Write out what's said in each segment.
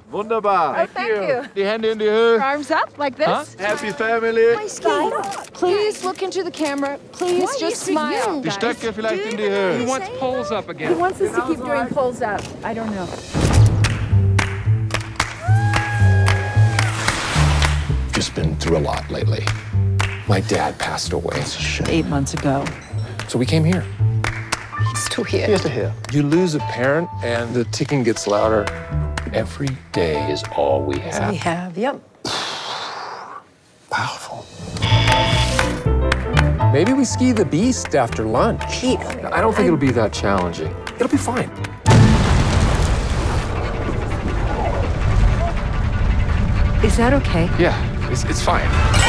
Wunderbar. Oh, thank you. Die Hände in die Höhe. Arms up like this. Huh? Happy family. Please look into the camera. Please just smile. Die Stöcke vielleicht in die Höhe. Who wants poles up He again? wants us to keep doing pulls up. I don't know. Just been through a lot lately. My dad passed away. 8 months ago. So we came here. He's still here. Here's to here. You lose a parent and the ticking gets louder. Every day is all we have. We have, yep. Powerful. Maybe we ski the beast after lunch. Pete. I don't think it'll be that challenging. It'll be fine. Is that okay? Yeah, it's fine.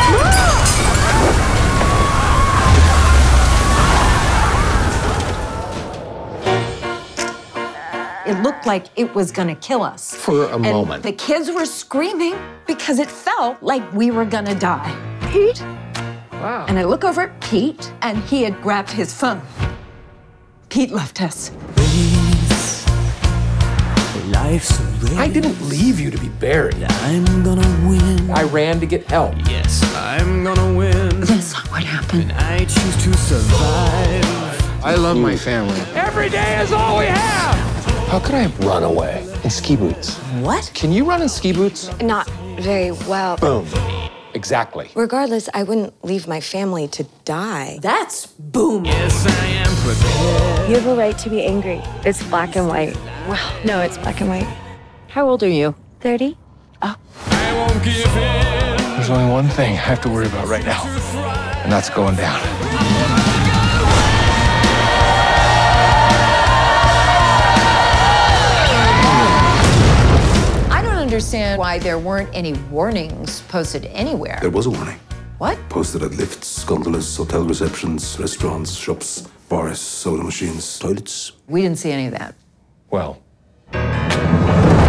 It looked like it was gonna kill us. For a moment. The kids were screaming because it felt like we were gonna die. Pete? Wow. And I look over at Pete, and he had grabbed his phone. Pete left us. I didn't leave you to be buried. I'm gonna win. I ran to get help. Yes, I'm gonna win. That's not what happened. I choose to survive. I love my family. Every day is all we have! How could I have run away in ski boots? What? Can you run in ski boots? Not very well. Boom. Exactly. Regardless, I wouldn't leave my family to die. That's boom. Yes, I am prepared. You have a right to be angry. It's black and white. Well, no, it's black and white. How old are you? 30? I won't give in. There's only one thing I have to worry about right now, and that's going down. I don't understand why there weren't any warnings posted anywhere. There was a warning. What? Posted at lifts, gondolas, hotel receptions, restaurants, shops, bars, soda machines, toilets. We didn't see any of that. Well,